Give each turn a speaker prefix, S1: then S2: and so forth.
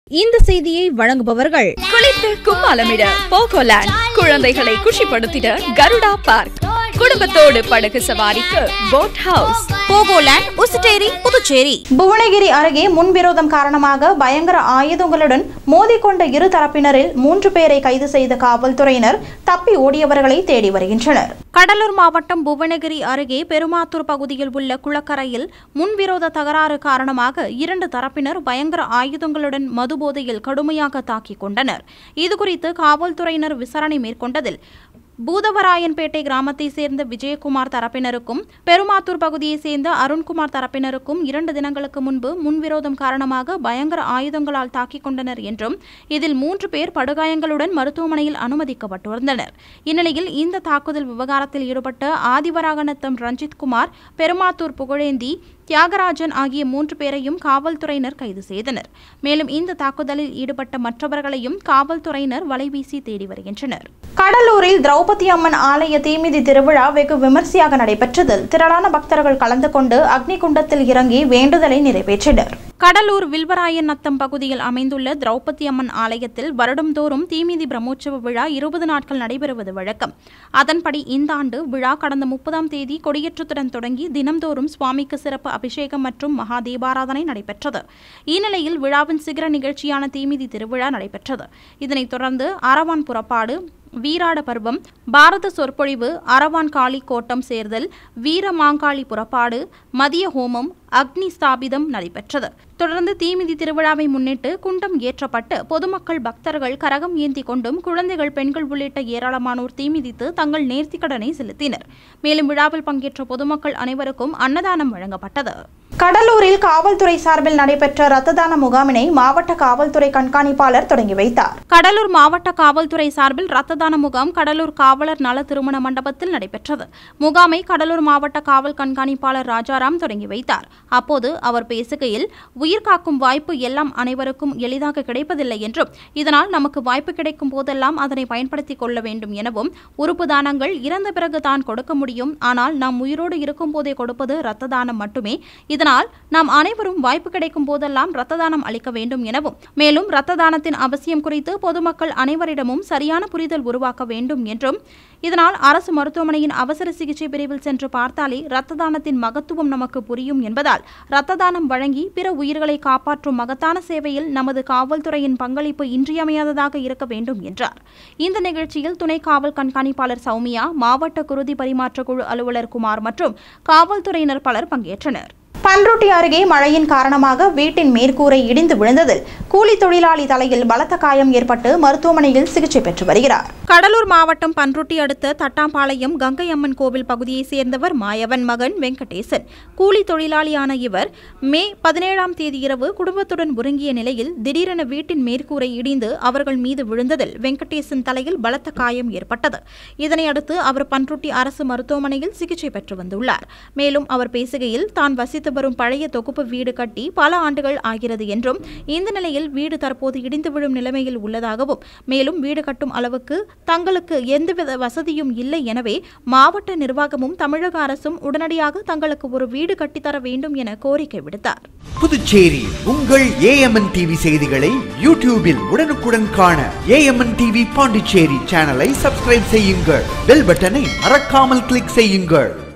S1: இந்த செய்தியை வழங்குபவர்கள்
S2: குளித்து கும்மாளமிட போகோலேண்ட், குழந்தைகளை குஷிப்படுத்திட கருடா பார்க், குடும்பத்தோடு படகு சவாரிக்கு boat house,
S1: Pogoland, Ousteri, Puducherry.
S3: Bhuvanagiri அருகே முன்விரோதம் காரணமாக பயங்கர ஆயுதங்களுடன் மோதிக்கொண்ட இரு தரப்பினரில் 3 பேரை கைது செய்த காவல்துறையினர் தப்பி ஓடியவர்களை தேடி வருகின்றனர்.
S1: கடலூர் மாவட்டம் புவனகிரி அருகே பெருமாத்தூர் பகுதியில் உள்ள குளக்கரையில் முன்விரோத தகராறு காரணமாக 2 தரப்பினர் பயங்கர ஆயுதங்களுடன் மதுபோதையில் கடுமையாக தாக்கிக் கொண்டனர். இதுகுறித்து காவல்துறையினர் விசாரணை மேற்கொண்டதில் பூதவராயன்பேட்டை கிராமத்தை சேர்ந்த விஜயகுமார் தரப்பினருக்கும் பெருமாத்தூர் பகுதியை சேர்ந்த அருண்குமார் தரப்பினருக்கும் 2 தினங்களுக்கு முன்பு முன்விரோதம் காரணமாக பயங்கர ஆயுதங்களால் தாக்கிக் கொண்டனர் என்றும் இதில் 3 பேர் படுகாயங்களுடன் மருத்துவமனையில் அனுமதிக்கப்பட்டிருந்தனர். இந்நிலையில் இந்த தாக்குதல் விவகாரத்தில் ஈடுபட்ட ஆதிவராகநத்தம் ரஞ்சித்குமார், பெருமாத்தூர் புகழேந்தி, தியாகராஜன் ஆகிய 3 பேரையும் காவல்துறையினர் கைது செய்தனர். மேலும் இந்த தாக்குதலில் ஈடுபட்ட மற்றவர்களையும் காவல்துறையினர் வலைவீசி தேடி வருகின்றனர்.
S3: கடலூரில் திரௌபதி அம்மன் ஆலய தீமிதி திருவிழா வெகு விமர்சையாக நடைபெற்றதில் திரளான பக்தர்கள் கலந்து கொண்டு அக்னி குண்டத்தில் இறங்கி வேண்டுதலை நிறைவேற்றினர்.
S1: கடலூர் வில்வராயன் நத்தம் பகுதியில் அமைந்துள்ள திரௌபதி அம்மன் ஆலயத்தில் வருடந்தோறும் தீமிதி பிரம்மோற்சவ விழா 20 நாட்கள் நடைபெறுவது வழக்கம். அதன்படி இந்த ஆண்டு விழா கடந்த 30ஆம் தேதி கொடியேற்றத்துடன் தொடங்கி தினம்தோறும் சுவாமிக்கு சிறப்பு அபிஷேகம் மற்றும் மகா தீபாராதனை நடைபெற்றது. இந்நிலையில் விழாவின் சிகர நிகழ்ச்சியான தீமிதி திருவிழா நடைபெற்றது. இதனைத் தொடர்ந்து அரவான் புறப்பாடு, வீராட பருவம், பாரத சொற்பொழிவு, அரவான் காளி கோட்டம் சேர்தல், வீர மாங்காளி புறப்பாடு, மதிய ஹோமம், அக்னி ஸ்தாபிதம் நடைபெற்றது. தொடர்ந்து தீமிதி திருவிழாவை முன்னிட்டு குண்டம் ஏற்றப்பட்டு பொதுமக்கள் பக்தர்கள் கரகம் ஏந்தி கொண்டும் குழந்தைகள், பெண்கள் உள்ளிட்ட ஏராளமானோர் தீமிதித்து தங்கள் நேர்த்திக்கடனை செலுத்தினர். மேலும் விழாவில் பங்கேற்ற பொதுமக்கள் அனைவருக்கும் அன்னதானம் வழங்கப்பட்டது.
S3: கடலூரில் காவல்துறை சார்பில் நடைபெற்ற ரத்த தான முகாமினை மாவட்ட காவல்துறை கண்காணிப்பாளர் தொடங்கி வைத்தார்.
S1: கடலூர் மாவட்ட காவல்துறை சார்பில் ரத்த தான முகாம் கடலூர் காவலர் நல திருமண மண்டபத்தில் நடைபெற்றது. முகாமை கடலூர் மாவட்ட காவல் கண்காணிப்பாளர் ராஜாராம் தொடங்கி வைத்தார். அப்போது அவர் பேசுகையில், உயிர் காக்கும் வாய்ப்பு எல்லாம் அனைவருக்கும் எளிதாக கிடைப்பதில்லை என்றும் இதனால் நமக்கு வாய்ப்பு கிடைக்கும் போதெல்லாம் அதனை பயன்படுத்திக் கொள்ள வேண்டும் எனவும், உறுப்பு தானங்கள் இறந்த பிறகு தான் கொடுக்க முடியும், ஆனால் நாம் உயிரோடு இருக்கும் போதே கொடுப்பது ரத்த தானம் மட்டுமே. இதனால் நாம் அனைவரும் வாய்ப்பு கிடைக்கும் போதெல்லாம் ரத்த தானம் அளிக்க வேண்டும் எனவும், மேலும் ரத்த தானத்தின் அவசியம் குறித்து பொதுமக்கள் அனைவரிடமும் சரியான புரிதல் உருவாக்க வேண்டும் என்றும், இதனால் அரசு மருத்துவமனையின் அவசர சிகிச்சை பிரிவில் சென்று பார்த்தாலே ரத்த தானத்தின் மகத்துவம் நமக்கு புரியும் என்பதால் ரத்த தானம் வழங்கி பிற உயிர்களை காப்பாற்றும் மகத்தான சேவையில் நமது காவல்துறையின் பங்களிப்பு இன்றியமையாததாக இருக்க வேண்டும் என்றார். இந்த நிகழ்ச்சியில் துணை காவல் கண்காணிப்பாளர் சௌமியா, மாவட்ட குருதி பரிமாற்ற குழு அலுவலர் குமார் மற்றும் காவல்துறையினர் பலர் பங்கேற்றனர்.
S3: பன்ருட்டி அருகே மழையின் காரணமாக வீட்டின் மேற்கூரை இடிந்து விழுந்ததில் கூலி தொழிலாளி தலையில் பலத்த காயம் ஏற்பட்டு மருத்துவமனையில் சிகிச்சை பெற்று வருகிறார்.
S1: கடலூர் மாவட்டம் பன்ருட்டி அடுத்த தட்டாம்பாளையம் கங்கை அம்மன் கோவில் பகுதியைச் சேர்ந்தவர் மாயவன் மகன் வெங்கடேசன். கூலி தொழிலாளியான இவர் மே 17ஆம் தேதி இரவு குடும்பத்துடன் உறங்கிய நிலையில் திடீரென வீட்டின் மேற்கூரை இடிந்து அவர்கள் மீது விழுந்ததில் வெங்கடேசன் தலையில் பலத்த காயம் ஏற்பட்டது. இதனையடுத்து அவர் பன்ருட்டி அரசு மருத்துவமனையில் சிகிச்சை பெற்று வந்துள்ளார். மேலும் அவர் பேசுகையில், தான் வசித்து வரும் பழைய தொகுப்பு வீடு கட்டி பல ஆண்டுகள் ஆகிறது என்றும் இந்த நிலையில் வீடு தற்போது இடிந்து விழும் நிலைமையில் உள்ளதாகவும், மேலும் வீடு கட்டும் அளவுக்கு தங்களுக்கு எந்தவித வசதியும் இல்லை, எனவே மாவட்ட நிர்வாகமும் தமிழக அரசும் உடனடியாக தங்களுக்கு ஒரு வீடு கட்டித்தர வேண்டும் என கோரிக்கை விடுத்தார்.
S4: புதுச்சேரி உங்கள் AMNTV செய்திகளை யூடியூபில் உடனுக்குடன் காண AMNTV பாண்டிச்சேரி சேனலை சப்ஸ்கிரைப் செய்யுங்கள். பெல் பட்டனை மறக்காமல் கிளிக் செய்யுங்கள்.